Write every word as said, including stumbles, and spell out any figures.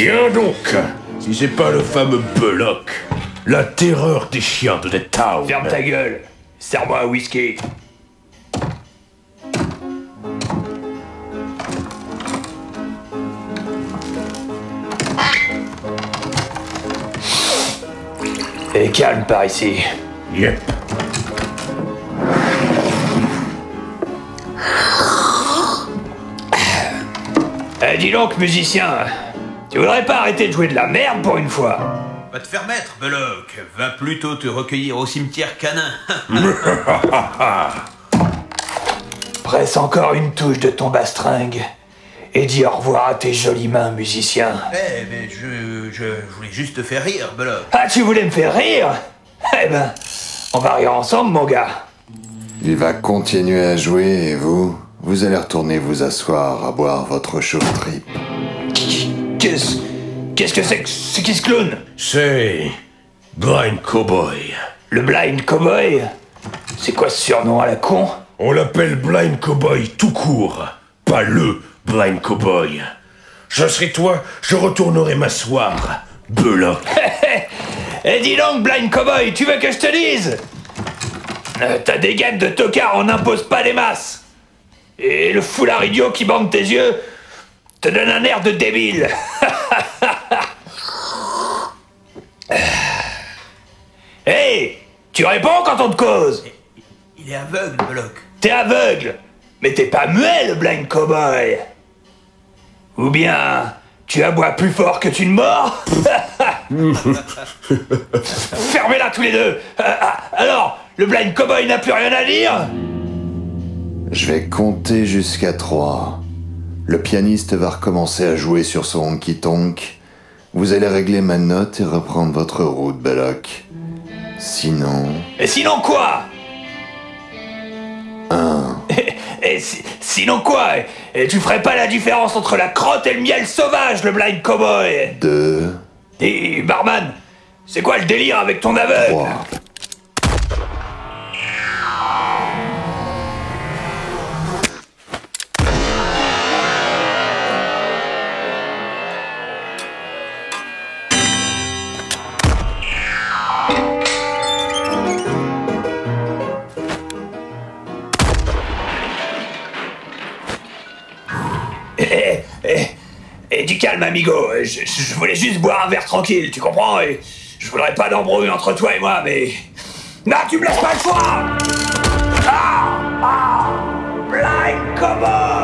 Tiens donc, si c'est pas le fameux Belloc, la terreur des chiens de The Town. Ferme ta gueule, serre-moi un whisky. Et calme par ici. Yep. Eh, dis donc, musicien, tu voudrais pas arrêter de jouer de la merde pour une fois? Va te faire mettre, Belloc. Va plutôt te recueillir au cimetière canin. Presse encore une touche de ton bastringue et dis au revoir à tes jolies mains, musicien. Eh, mais je, je voulais juste te faire rire, Belloc. Ah, tu voulais me faire rire? Eh ben, on va rire ensemble, mon gars. Il va continuer à jouer et vous, vous allez retourner vous asseoir à boire votre chauve trip. Qu'est-ce... Qu'est-ce que c'est que c'est qui ce clown? C'est... Blind Cowboy. Le Blind Cowboy? C'est quoi ce surnom à la con? On l'appelle Blind Cowboy tout court, pas le Blind Cowboy. Je serai toi, je retournerai m'asseoir, Belloc. Eh dis donc, Blind Cowboy, tu veux que je te dise? euh, Ta dégaine de tocard en impose pas des masses. Et le foulard idiot qui bande tes yeux te donne un air de débile. Hey, tu réponds quand on te cause? Il est aveugle, Belloc. T'es aveugle, mais t'es pas muet, le Blind Cowboy. Ou bien, tu aboies plus fort que tu ne mords? Fermez-la tous les deux. Alors, le Blind Cowboy n'a plus rien à dire? Je vais compter jusqu'à trois. Le pianiste va recommencer à jouer sur son honky-tonk. Vous allez régler ma note et reprendre votre route, Belloc. Sinon... Et sinon quoi? Un. Et, et si, sinon quoi? et, et tu ferais pas la différence entre la crotte et le miel sauvage, le Blind Cowboy? Deux. Et barman, c'est quoi le délire avec ton aveugle? Trois. Eh, eh, eh, du calme, amigo. Je, je voulais juste boire un verre tranquille, tu comprends? Et je voudrais pas d'embrouille entre toi et moi, mais... Non, tu me laisses pas le choix! Ah! Ah! Blind Cowboy!